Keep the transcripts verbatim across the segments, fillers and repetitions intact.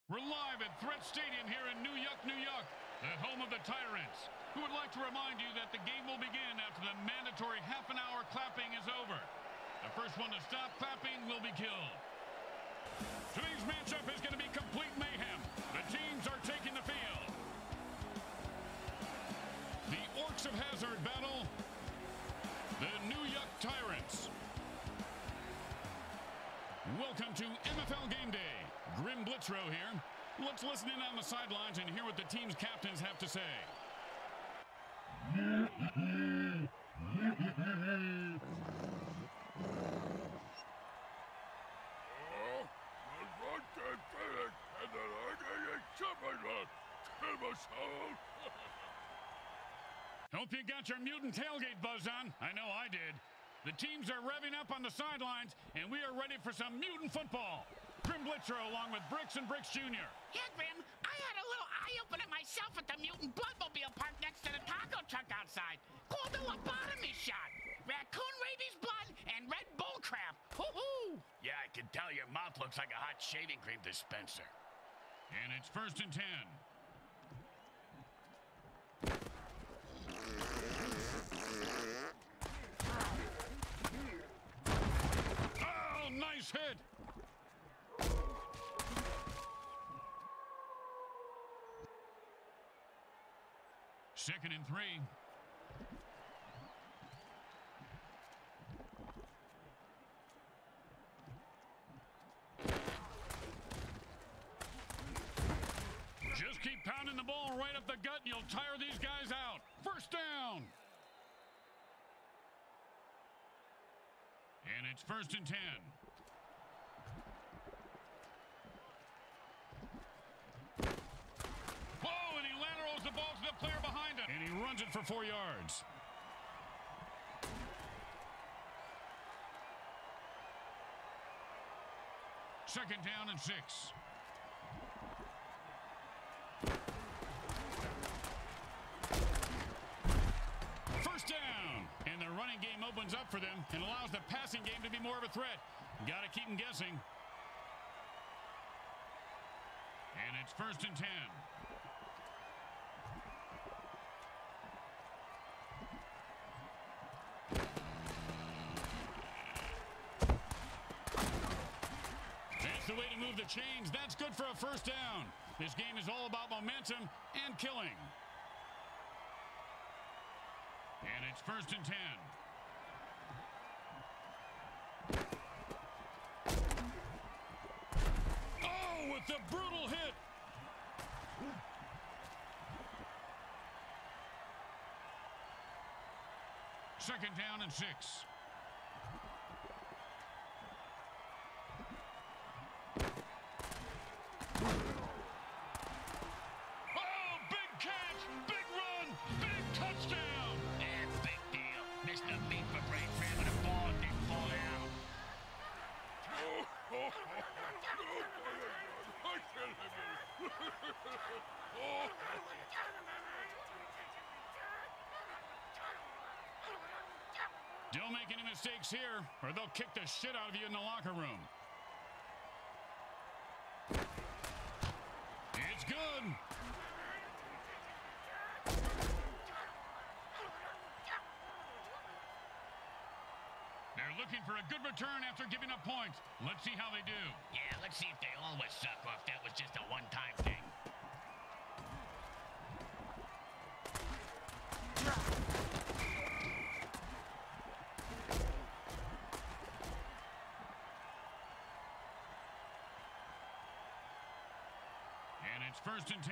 We're live at Threat Stadium here in Nuked, New York, the home of the Tyrants, who would like to remind you that the game will begin after the mandatory half an hour clapping is over. The first one to stop clapping will be killed. Today's matchup is going to be complete mayhem. The teams are taking the field. The Orcs of Hazzard battle the Nuked Tyrants. Welcome to M F L Game Day. Grim Blitzrow here. Let's listen in on the sidelines and hear what the team's captains have to say. Hope you got your mutant tailgate buzz on. I know I did. The teams are revving up on the sidelines, and we are ready for some mutant football. Grim Blitzrow along with Bricks and Bricks Junior Yeah, Grim, I had a little eye-opener myself at the mutant bloodmobile park next to the taco truck outside. Called the lobotomy shot. Raccoon rabies blood and Red Bull crap. Hoo-hoo! Yeah, I can tell your mouth looks like a hot shaving cream dispenser. And it's first and ten. Oh, nice hit! Second and three. Just keep pounding the ball right up the gut and you'll tire these guys out. First down. And it's first and ten. Whoa, and he laterals the ball to the player behind him. And he runs it for four yards. Second down and six. First down. And the running game opens up for them and allows the passing game to be more of a threat. Got to keep them guessing. And it's first and ten. That's the way to move the chains. That's good for a first down. This game is all about momentum and killing. And it's first and ten. Oh, with the brutal hit. Second down and six. Don't make any mistakes here, or they'll kick the shit out of you in the locker room. It's good. They're looking for a good return after giving up points. Let's see how they do. Yeah, let's see if they always suck or if that was just a one-time thing. And it's first and ten.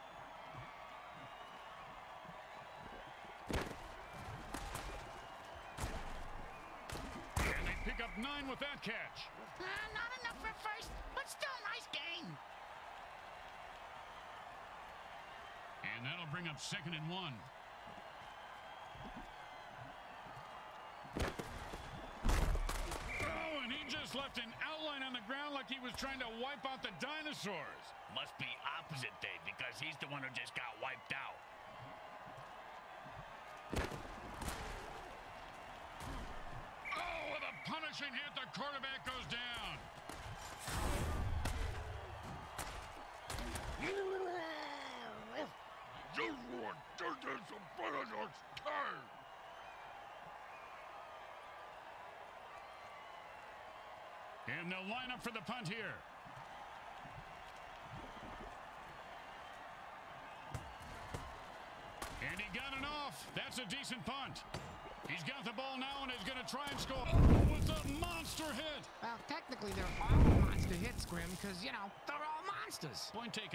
Pick up nine with that catch. Uh, not enough for first, but still a nice game. And that'll bring up second and one. Oh, and he just left an outline on the ground like he was trying to wipe out the dinosaurs. Must be opposite day because he's the one who just got wiped out. Punishing hit, the quarterback goes down. And they'll line up for the punt here. And he got it off. That's a decent punt. He's got the ball now and is going to try and score with a monster hit. Well, technically, they're all monster hits, Grim, because, you know, they're all monsters. Point taken.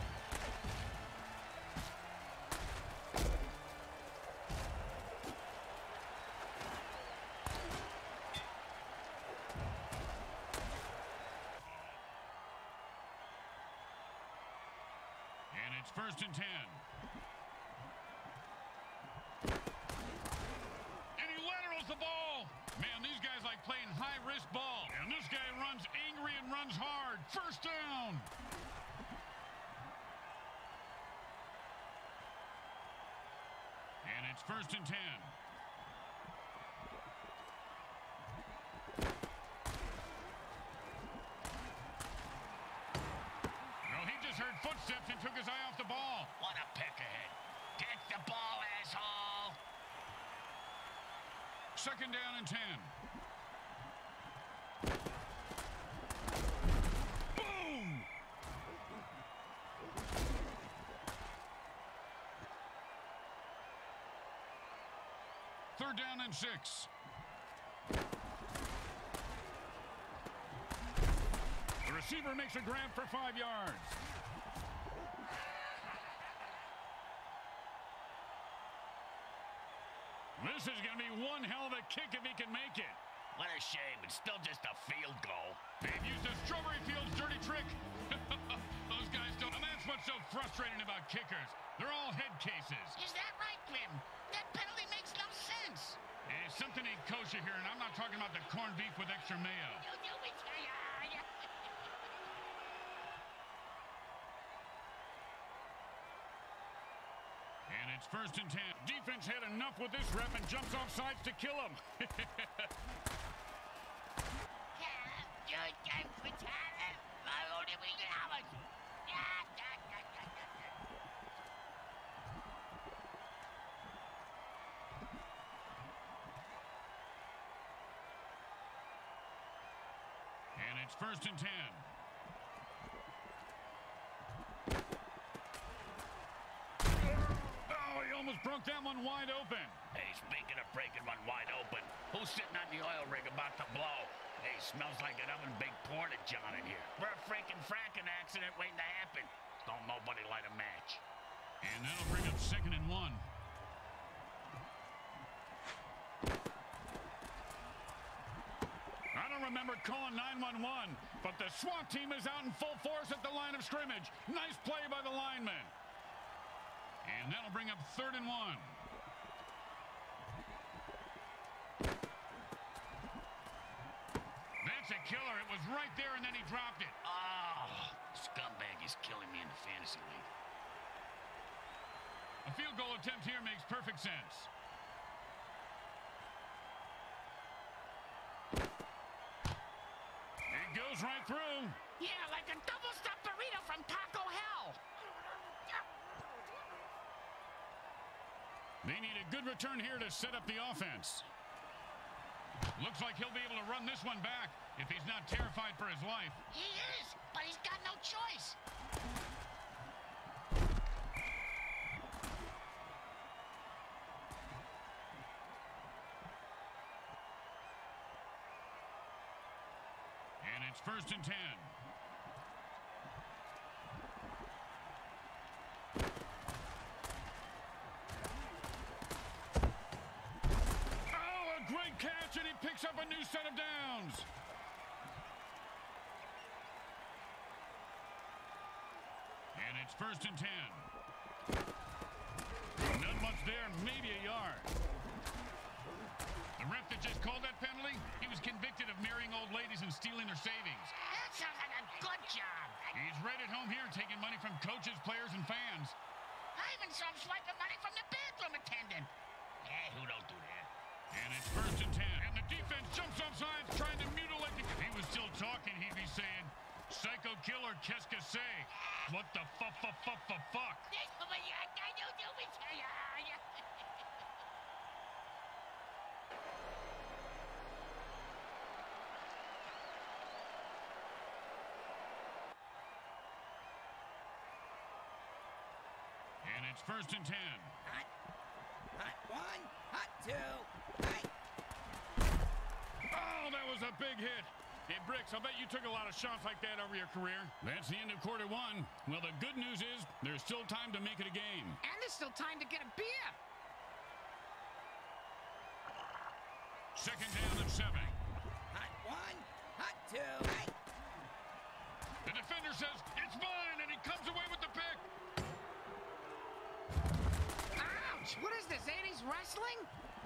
And it's first and ten. The ball. Man, these guys like playing high-risk ball. And this guy runs angry and runs hard. First down. And it's first and ten. No, he just heard footsteps and took his eye off the ball. What a pick ahead. Get the ball, asshole. Second down and ten. Boom! Third down and six. The receiver makes a grab for five yards. This is going to be one hell of a kick if he can make it. What a shame. It's still just a field goal. They've used the Strawberry Fields dirty trick. Those guys don't. And that's what's so frustrating about kickers. They're all head cases. Is that right, Grim? That penalty makes no sense. Eh, something ain't kosher here, and I'm not talking about the corned beef with extra mayo. You do it. Yeah, yeah. And it's first and ten. Defense had enough with this rep and jumps off sides to kill him. And it's first and ten. Almost broke that one wide open. Hey, speaking of breaking one wide open, who's sitting on the oil rig about to blow? Hey, smells like an oven baked porta john in here. We're a freaking fracking accident waiting to happen. Don't nobody light a match. And that'll bring up second and one. I don't remember calling nine one one, but the SWAT team is out in full force at the line of scrimmage. Nice play by the lineman. And that'll bring up third and one. That's a killer. It was right there, and then he dropped it. Oh, scumbag is killing me in the fantasy league. A field goal attempt here makes perfect sense. It goes right through. Yeah, like a double-stuffed burrito from Taco Hell. They need a good return here to set up the offense. Looks like he'll be able to run this one back if he's not terrified for his life. He is, but he's got no choice. And it's first and ten. Great catch, and he picks up a new set of downs. And it's first and ten. Not much there, maybe a yard. The ref that just called that penalty, he was convicted of marrying old ladies and stealing their savings. That sounds like a good job. He's right at home here taking money from coaches, players, and fans. I even saw him swiping money from the bathroom attendant. Hey, who don't do that? And it's first and ten. And the defense jumps off sides trying to mutilate the... If he was still talking, he'd be saying, Psycho killer, qu'est-ce que c'est? What the fuck, fuck, fuck, fuck, fuck? And it's first and ten. Hot, hot one, hot two, hot. Oh, that was a big hit. Hey, Bricks, I bet you took a lot of shots like that over your career. That's the end of quarter one. Well, the good news is there's still time to make it a game. And there's still time to get a beer. Second down and seven. Hot one, hot two, hot. The defender says, it's mine, and he comes away with the pick. Ouch! What is this, eighties wrestling?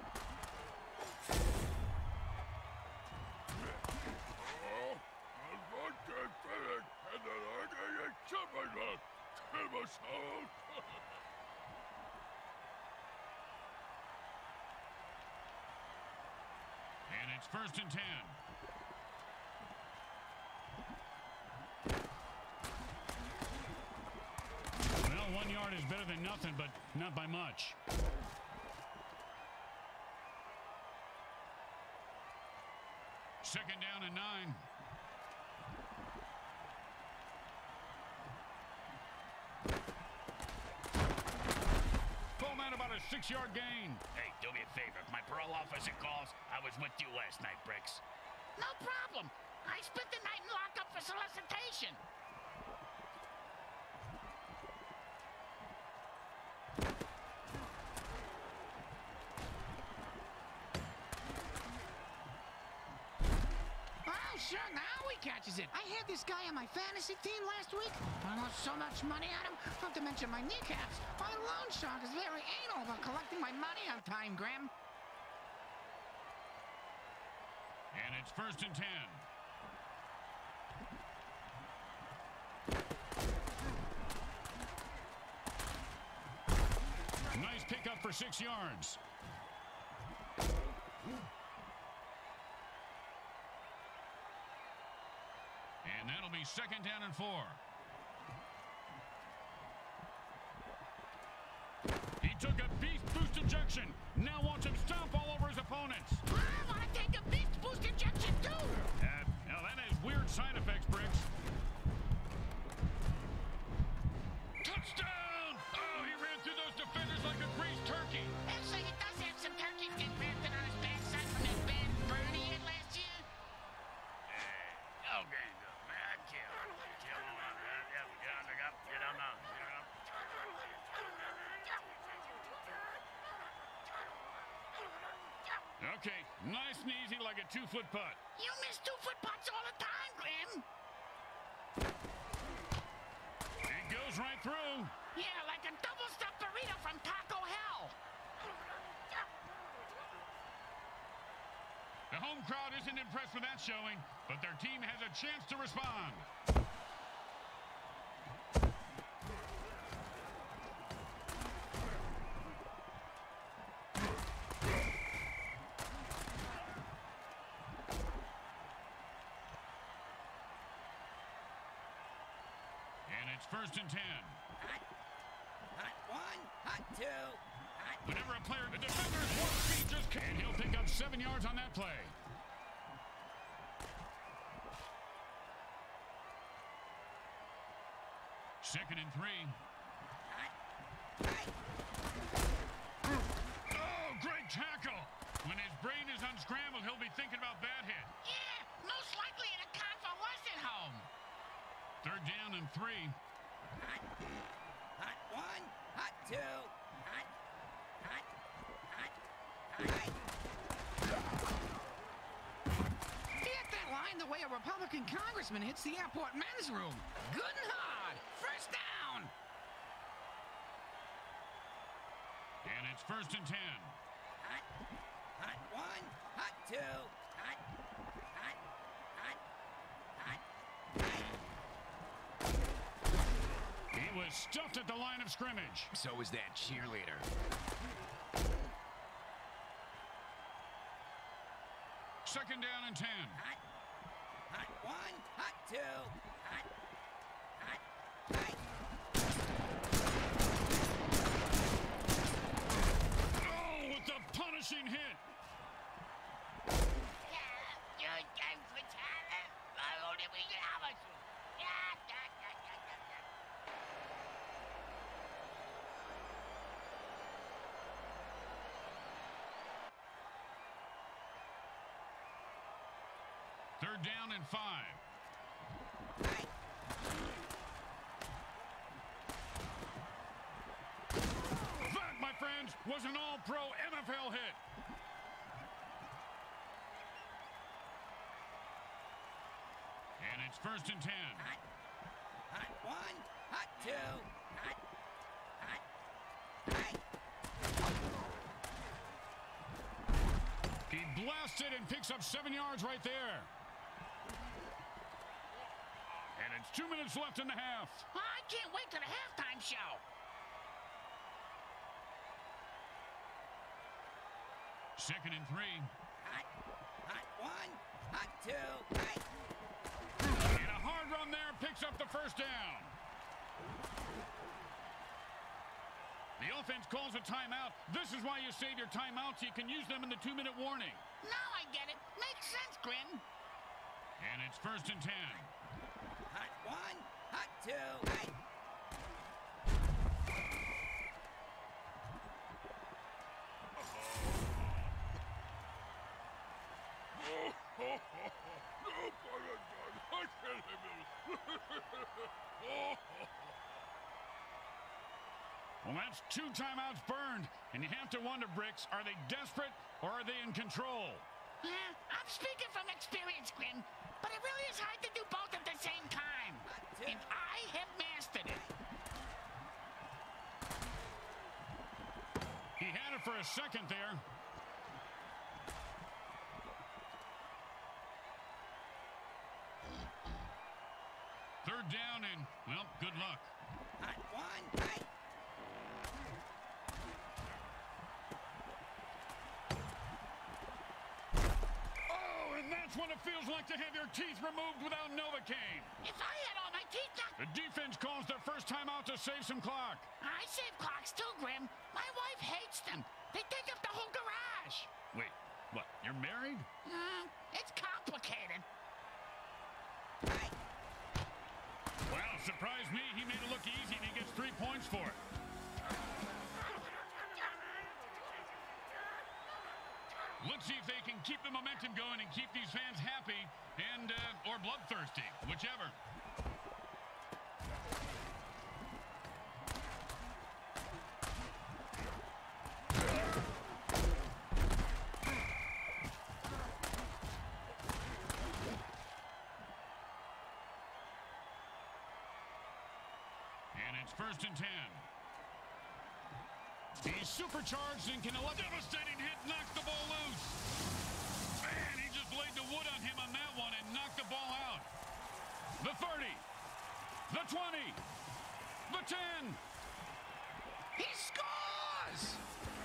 And it's first and ten. Well, one yard is better than nothing, but not by much. Second down and nine. Pull man about a six-yard gain. Hey, do me a favor. If my parole officer calls, I was with you last night, Bricks. No problem. I spent the night in lockup for solicitation. Oh, sure, now he catches it. I had this guy on my fantasy team last week. I lost so much money on him, not to mention my kneecaps. My loan shark is very anal about collecting my money on time, Graham. And it's first and ten. Nice pickup for six yards. And that'll be second down and four. He took a beast boost injection. Now wants him stomp all over his opponents. I want to take a beast boost injection, too. Uh, now that has weird side effects, Bricks. Touchdown! Oh, he ran through those defenders like a greased turkey. Actually, he does have some turkey dick grafted on his backside from that bad burn he had last year. Okay, good, man. Kill. Kill him on that. Yeah, get on the up. Get on the. Get on. Okay, nice and easy like a two-foot putt. You miss two-foot putts all the time, Grim. It goes right through. Yeah, like a double-stuffed burrito from Taco Hell. The home crowd isn't impressed with that showing, but their team has a chance to respond. And it's first and ten. Hot, hot one, hot two, hot. Whenever a player, the defender's warp speed just can't. And he'll pick up seven yards on that play. Second and three. Hot, hot. Oh, great tackle. When his brain is unscrambled, he'll be thinking about that hit. Yeah, most likely the confa wasn't home. Third down and three. Hot, hot one, hot two, hot, hot, hot, hot. He hit that line the way a Republican congressman hits the airport men's room. Good and hard. First down. And it's first and ten. Hot, hot one, hot two, hot, hot, hot, hot, hot. He was stuffed at the line of scrimmage. So was that cheerleader. Second down and ten. Hot, hot one, hot two, hot, Third down and five. That, my friends, was an all-pro M F L hit. And it's first and ten. Hot, hot one, hot two, hot, hot, hot. He blasted and picks up seven yards right there. And it's two minutes left in the half. Oh, I can't wait to the halftime show. Second and three. Hot, hot one, hot two, hot. And a hard run there picks up the first down. The offense calls a timeout. This is why you save your timeouts. You can use them in the two-minute warning. Now I get it. Makes sense, Grim. And it's first and ten. Hot one, hot two, hot. Well, that's two timeouts burned. And you have to wonder, Bricks, are they desperate or are they in control? Yeah, I'm speaking from experience, Grim. But it really is hard to do both at the same time. And I have mastered it. He had it for a second there. Third down and, well, good luck. Hot one, hot. Oh, and that's what it feels like to have your teeth removed without Novocaine. If I had all my teeth knocked... The defense calls their first time out to save some clock. I save clocks too, Grim. My wife hates them. They take up the whole garage. Wait, what, you're married? Uh, it's complicated. Well, surprise me, he made it look easy and he gets three points for it. Let's see if they can keep the momentum going and keep these fans happy and, uh, or bloodthirsty, whichever. And it's first and ten. He's supercharged and can elect a devastating hit, knock the ball loose. Man, he just laid the wood on him on that one and knocked the ball out. The thirty, the twenty, the ten. He scores!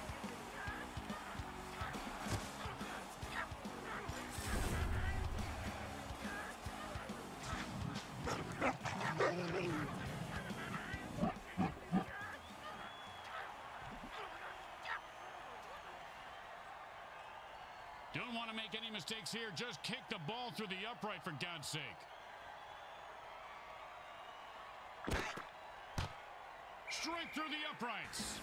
Don't want to make any mistakes here. Just kick the ball through the upright, for God's sake. Straight through the uprights.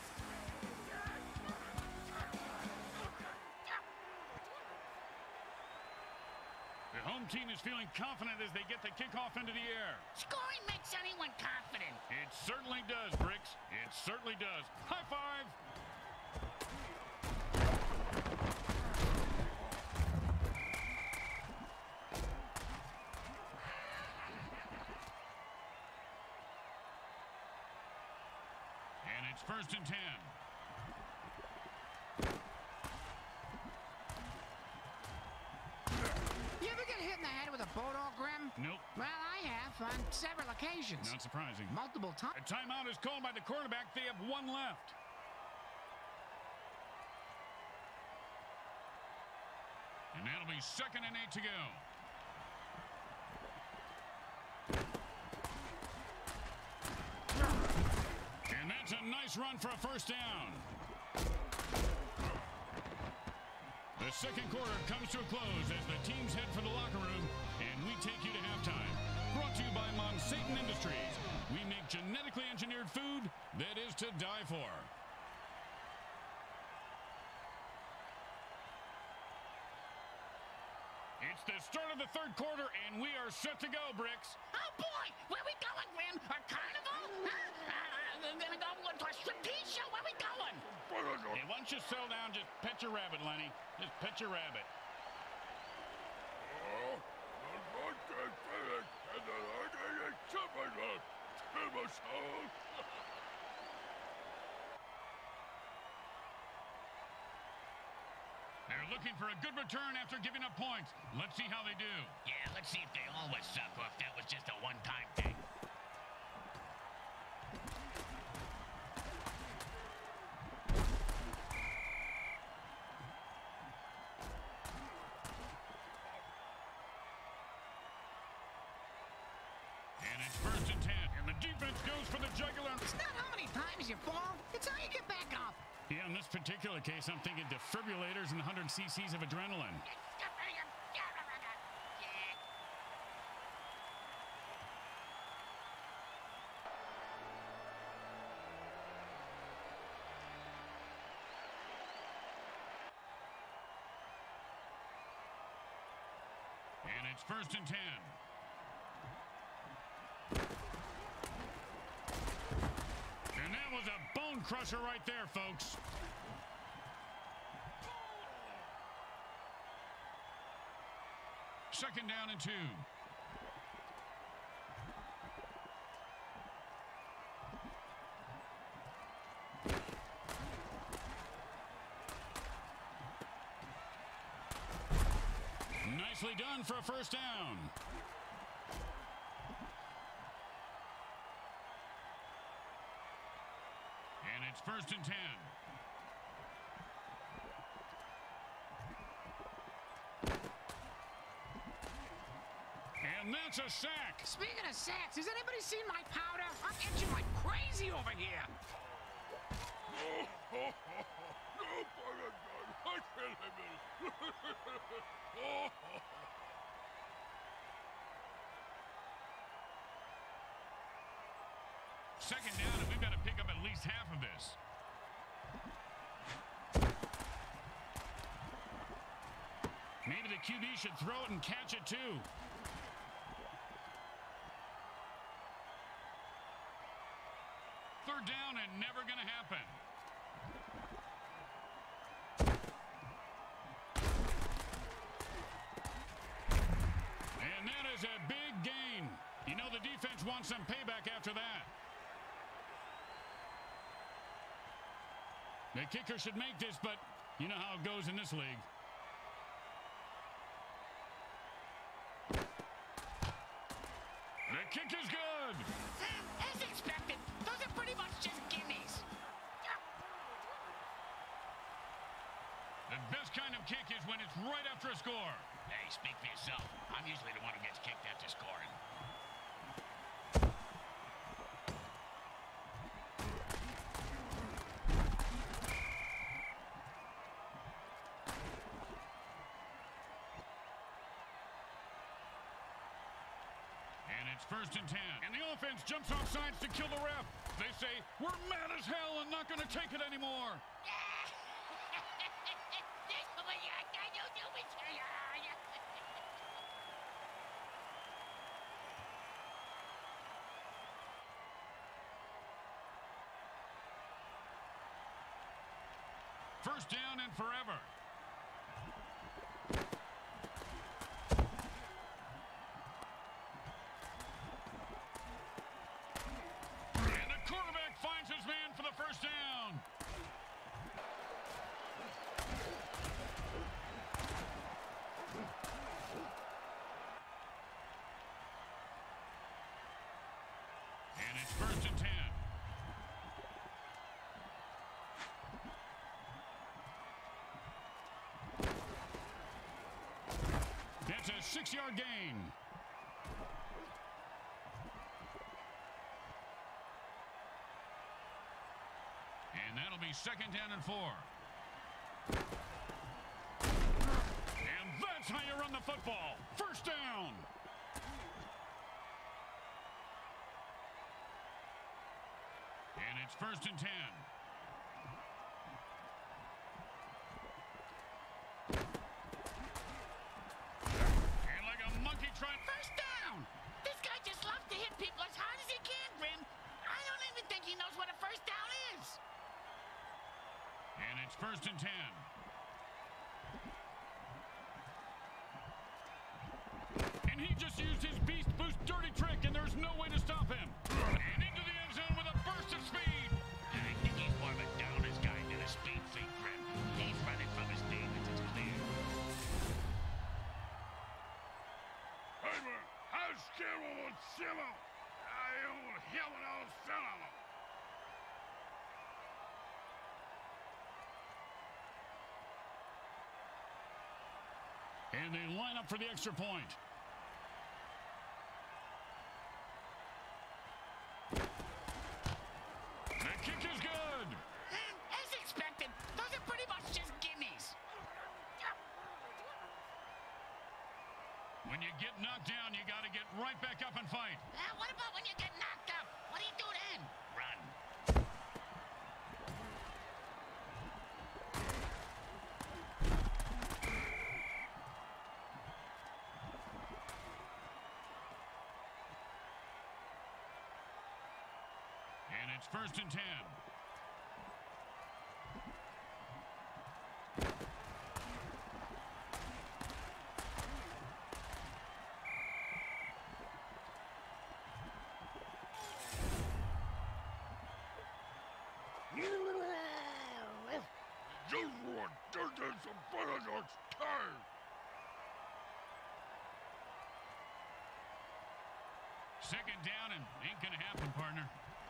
The home team is feeling confident as they get the kickoff into the air. Scoring makes anyone confident. It certainly does, Bricks. It certainly does. High five. And it's first and ten. You ever get hit in the head with a boat all, Grim? Nope. Well, I have on several occasions. Not surprising. Multiple A times. timeout is called by the quarterback. They have one left. And that'll be second and eight to go. And that's a nice run for a first down. The second quarter comes to a close as the teams head for the locker room, and we take you to halftime. Brought to you by Monsatan Industries. We make genetically engineered food that is to die for. It's It's the start of the third quarter, and we are set to go, Bricks. Oh, boy! Where we going, Grim? A carnival? Huh? Uh, we're gonna go to a striptease show? Where we going? Hey, why don't you settle down? Just pet your rabbit, Lenny. Just pet your rabbit. They're looking for a good return after giving up points. Let's see how they do. Yeah, let's see if they always suck or if that was just a one-time thing. And it's first and ten. And the defense goes for the jugular. It's not how many times you fall. It's how you get back up. Yeah, in this particular case, I'm thinking defibrillators and one hundred c c's of adrenaline. And it's first and ten. And that was a bone crusher right there, folks. Second down and two. Nicely done for a first down. And it's first and ten. And that's a sack. Speaking of sacks, has anybody seen my powder? I'm itching like crazy over here. Second down, and we've got to pick up at least half of this. Maybe the Q B should throw it and catch it too. Third down and never going to happen. And that is a big gain. You know the defense wants some payback after that. The kicker should make this, but you know how it goes in this league. The kick is good. As expected, those are pretty much just gimmies. The best kind of kick is when it's right after a score. Hey, speak for yourself. I'm usually the one who gets kicked after scoring. And it's first and ten. And the offense jumps off sides to kill the ref. They say, we're mad as hell and not going to take it anymore. First down and forever. And the quarterback finds his man for the first down. And it's first and ten. That's a six-yard gain. And that'll be second down and four. And that's how you run the football. First down. And it's first and ten. first down is. And it's first and ten. And he just used his Beast Boost dirty trick, and there's no way to stop him. And into the end zone with a burst of speed. I think he's more of a downers guy than a speed freak, Grim. He's running from his demons, it's clear. Hey, man, how's Scarecrow on Simmer? I own him and I'll sell him. And they line up for the extra point. The kick is good. And as expected, those are pretty much just gimmies. When you get knocked down, you got to get right back up and fight. Uh, what about when you get knocked up? What do you do then? Run. And it's first and ten. Just what? There's some butternut time. Second down and ain't gonna happen, partner.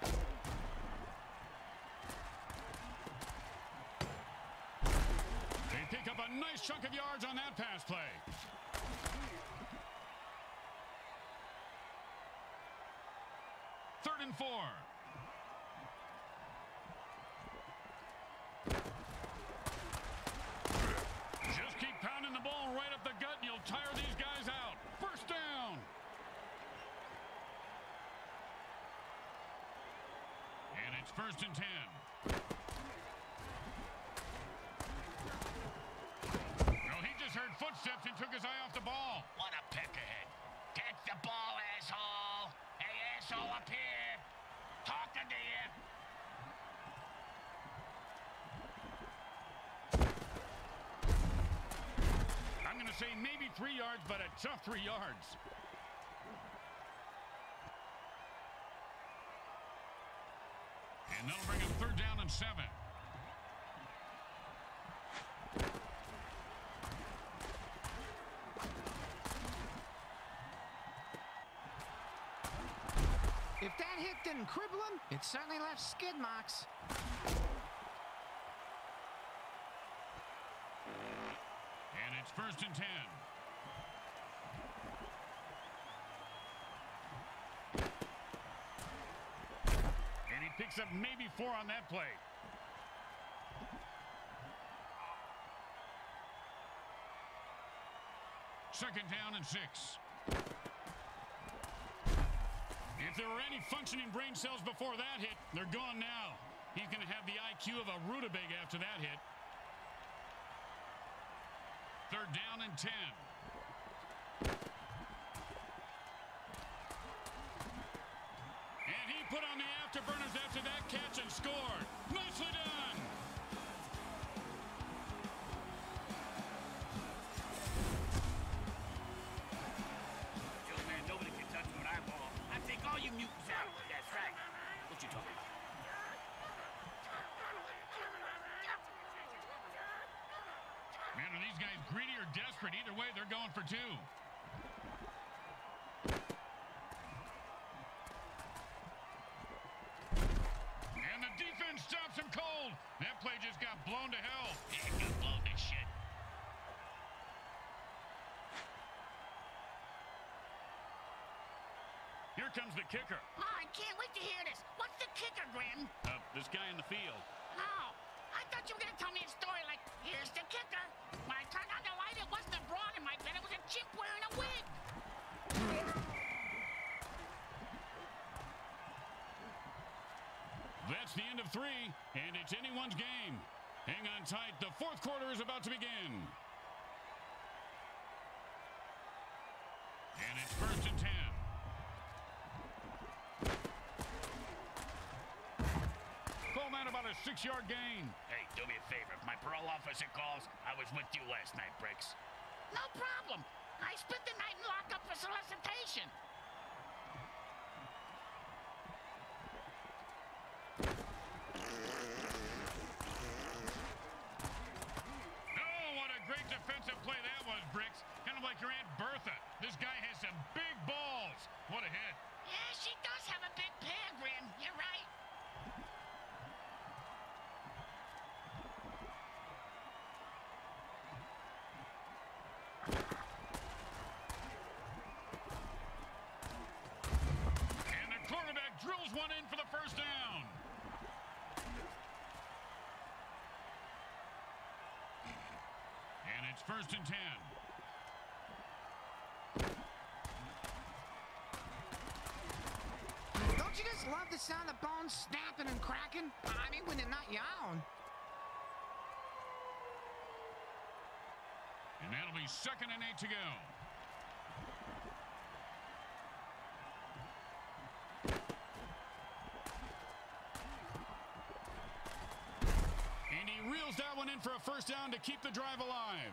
They pick up a nice chunk of yards on that pass play. Third and four. Just keep pounding the ball right up the gut and you'll tire these guys out. First down. And it's first and ten. No, he just heard footsteps and took his eye off the ball. What a peck ahead. Catch the ball, asshole. Hey, asshole up here. Talking to you. I'm going to say maybe three yards, but a tough three yards. And that'll bring up third down and seven. If that hit didn't cripple him, it certainly left skid marks. And it's first and ten. And he picks up maybe four on that play. Second down and six. If there were any functioning brain cells before that hit, they're gone now. He's going to have the I Q of a rutabaga after that hit. Third down and ten. And he put on the afterburners after that catch and scored. Nicely done. Yo, man, nobody can touch me with eyeball. I take all you mutants out. That's right. What you talking about? Man, are these guys greedy or desperate? Either way, they're going for two. And the defense stops him cold. That play just got blown to hell. Yeah, got blown to shit. Here comes the kicker. Oh, I can't wait to hear this. What's the kicker, Grim? Uh, this guy in the field. Oh, I thought you were going to tell me a story like, here's the kicker. When I turned on the light, it wasn't a broad in my bed. It was a chimp wearing a wig. That's the end of three, and it's anyone's game. Hang on tight. The fourth quarter is about to begin. And it's first and ten. six-yard gain. Hey, do me a favor. If my parole officer calls, I was with you last night, Bricks. No problem. I spent the night in lockup for solicitation. Oh, what a great defensive play that was, Bricks. Kind of like your Aunt Bertha. This guy has some big balls. What a hit. Yeah, she does have a big pig, Grim. You're right. And the quarterback drills one in for the first down. And it's first and ten. Don't you just love the sound of bones snapping and cracking? I mean, when they're not your own. And that'll be second and eight to go. And he reels that one in for a first down to keep the drive alive.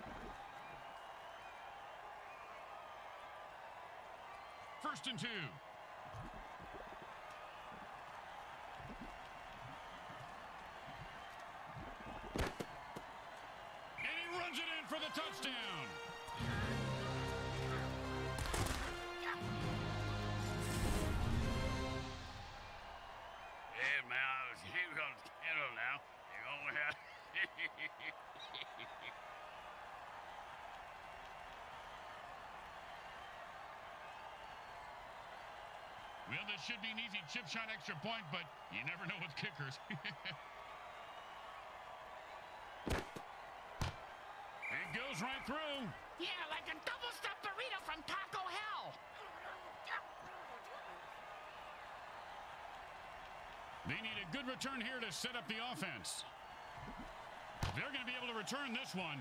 First and two. And he runs it in for the touchdown. Hey, man, I was here on the kettle now. You know what? Well, this should be an easy chip shot extra point, but you never know with kickers. It goes right through. Yeah, like a double-stuffed burrito from Taco Hell. They need a good return here to set up the offense. They're going to be able to return this one.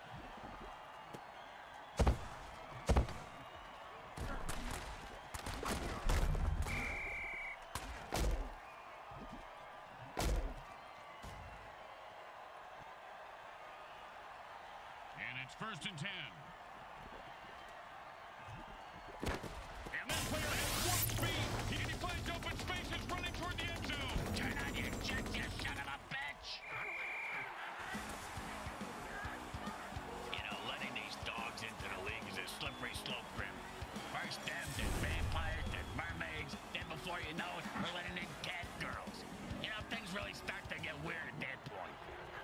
And it's first and ten. And this player has warp speed. He finds open spaces running toward the end zone. Turn on your jet, you son of a bitch! You know, letting these dogs into the league is a slippery slope, Grim. First them, then vampires, then mermaids, then before you know it, we're letting in cat girls. You know, things really start to get weird at that point.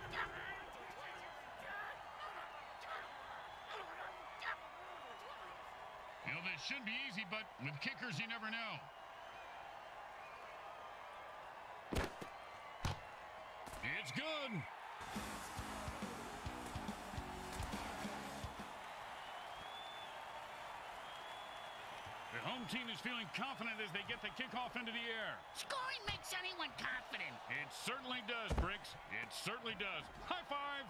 You know, this should be easy, but with kickers, you never know. It's good. The home team is feeling confident as they get the kickoff into the air. Scoring makes anyone confident. It certainly does, Bricks. It certainly does. High five.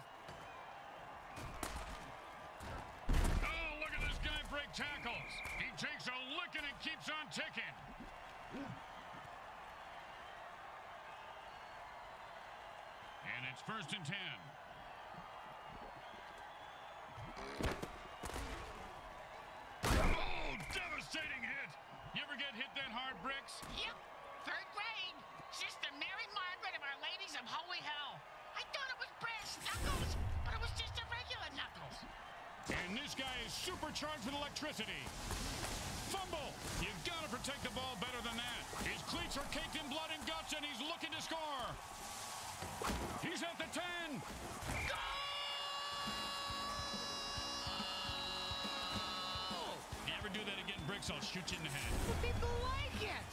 Oh, look at this guy break tackles. He takes a licking and keeps on ticking. And it's first and ten. Oh, devastating hit. You ever get hit that hard, Bricks? Yep, third grade. Sister Mary Margaret of Our Ladies of Holy Hell. I thought it was brass knuckles, but it was just a regular knuckles. And this guy is supercharged with electricity. Fumble! You've got to protect the ball better than that. His cleats are caked in blood and guts, and he's looking to score. He's at the ten. Goal! If you ever do that again, Bricks, I'll shoot you in the head. But people like it.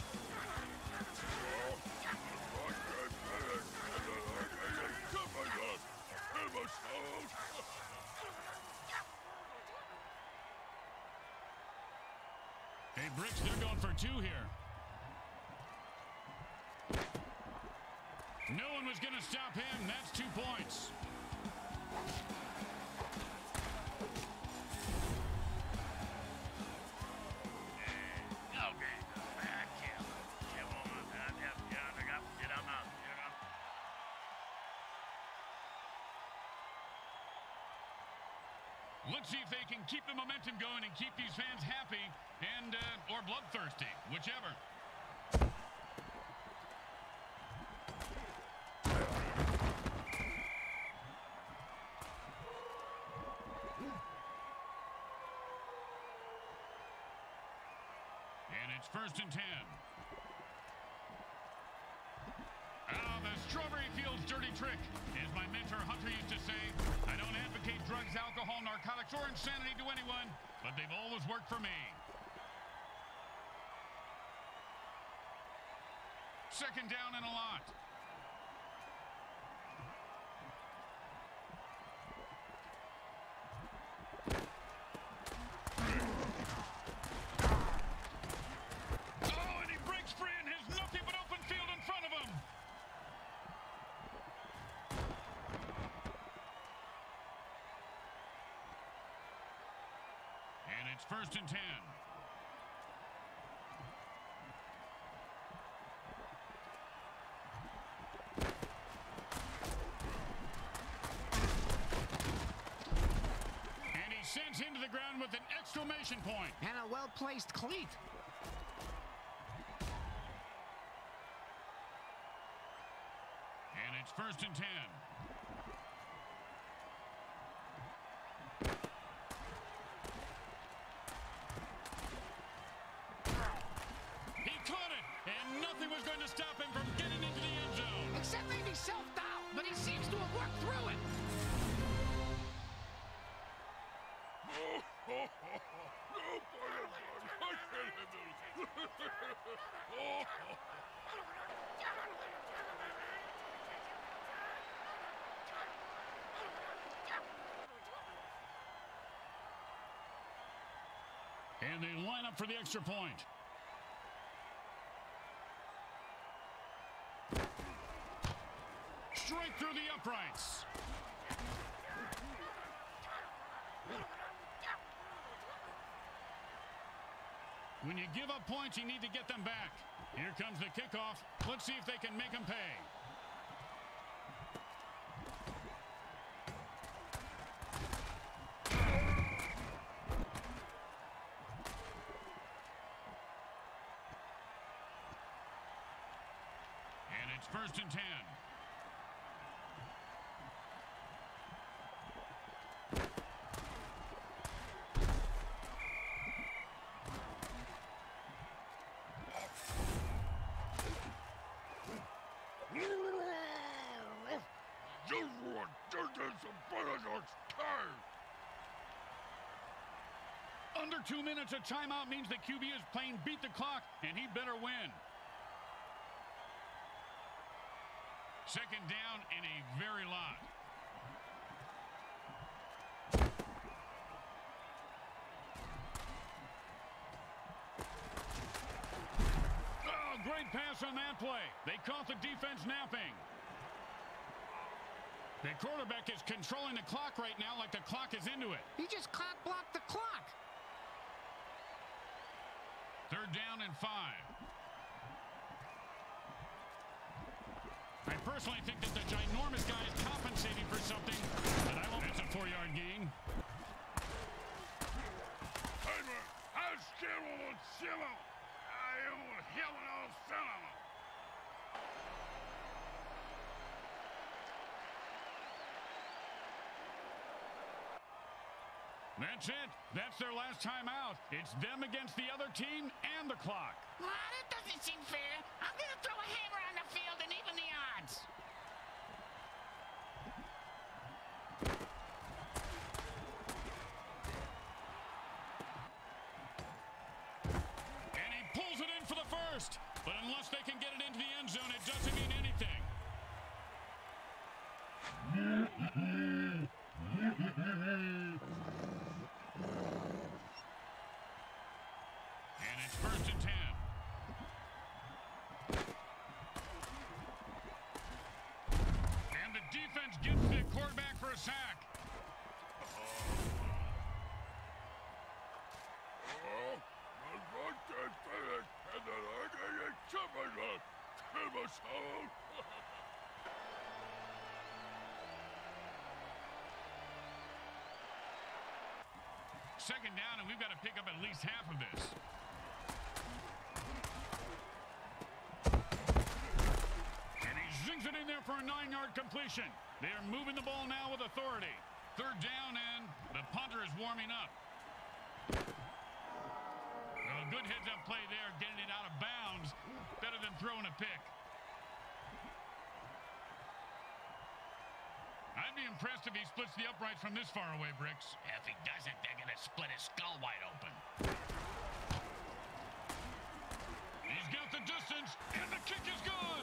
Hey, Bricks, they're going for two here. No one was going to stop him. That's two points. Let's see if they can keep the momentum going and keep these fans happy and, uh, or bloodthirsty, whichever. And it's first and ten. Oh, the Strawberry Fields dirty trick. As my mentor Hunter used to say, I don't advocate drugs, alcohol, narcotics, or insanity to anyone, but they've always worked for me. Second down and a lot. Oh, and he breaks free and has nothing but open field in front of him. And it's first and ten. And he sends him to the ground with an exclamation point. And a well-placed cleat. And it's first and ten. He caught it, and nothing was going to stop him from getting into the end zone. Except maybe self-doubt, but he seems to have worked through it. And they line up for the extra point. Straight through the uprights. When you give up points, you need to get them back. Here comes the kickoff. Let's see if they can make them pay. And it's first and ten. Under two minutes, a timeout means the Q B is playing beat the clock, and he better win. Second down and a very lot. Oh, great pass on that play. They caught the defense napping. The quarterback is controlling the clock right now like the clock is into it. He just clock blocked the clock. Third down and five. I personally think that the ginormous guy is compensating for something, but I won't. It's a four-yard gain. That's it. That's their last time out. It's them against the other team and the clock. Ah, that doesn't seem fair. I'm going to throw a hammer on the field and even the odds. And he pulls it in for the first. But unless they can get it into the end zone, it doesn't mean anything. And it's first and ten. And the defense gets the quarterback for a sack. second down, and we've got to pick up at least half of this. And he zings it in there for a nine-yard completion. They are moving the ball now with authority. Third down, and the punter is warming up. Well, a good heads-up play there, getting it out of bounds. Better than throwing a pick. I'd be impressed if he splits the uprights from this far away, Bricks. If he doesn't, they're going to split his skull wide open. He's got the distance, and the kick is good.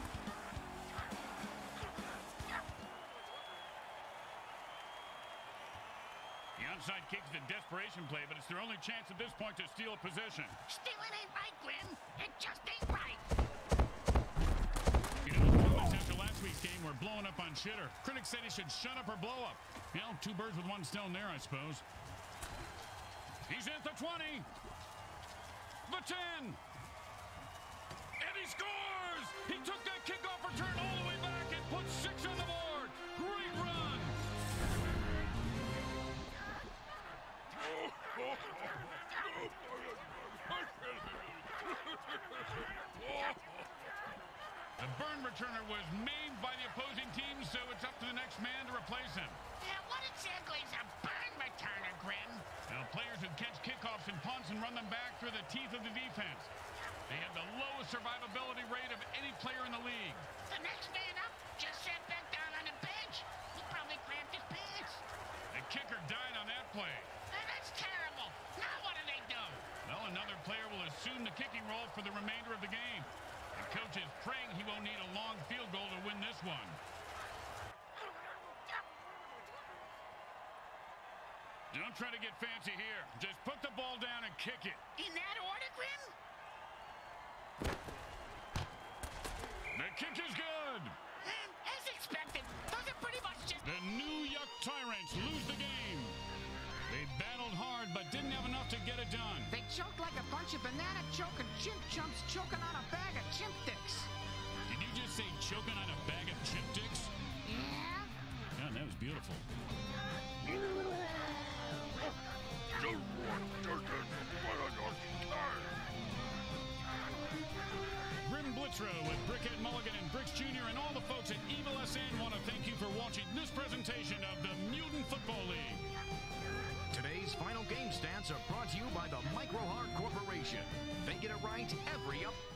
The onside kick is a desperation play, but it's their only chance at this point to steal a possession. Stealing ain't right, Grim. It just ain't right. You know, the comments after last week's game were blowing up on Shitter. Critics said he should shut up or blow up. You know, two birds with one stone there, I suppose. He's at the twenty. The ten. And he scores! He took that kickoff return all the way back and put six on the board. Great run. The burn returner was maimed by the opposing team, so it's up to the next man to replace him. Yeah, what exactly is a burn returner, Grim? Now, players who catch kickoffs and punts and run them back through the teeth of the defense. They have the lowest survivability rate of any player in the league. The next man up just sat back down on the bench. He probably cramped his pants. The kicker died on that play. Hey, that's terrible. Now what do they do? Well, another player will assume the kicking role for the remainder of the game. The coach is praying he won't need a long field goal to win this one. Don't try to get fancy here. Just put the ball down and kick it. In that order, Grim? The kick is good. Um, as expected, those are pretty much just... The New York Tyrants lose the game. They battled hard, but didn't have enough to get it done. They choked like a bunch of banana choking chimp chumps choking on a bag of chimp dicks. Did you just say choking on a bag of chimp dicks? Yeah? Yeah, that was beautiful. Grim Blitzrow with Brickhead Mulligan and Bricks Junior and all the folks at Evil S N want to thank you for watching this presentation of the Mutant Football League. Today's final game stats are brought to you by the Micro Heart Corporation. They get it right every up.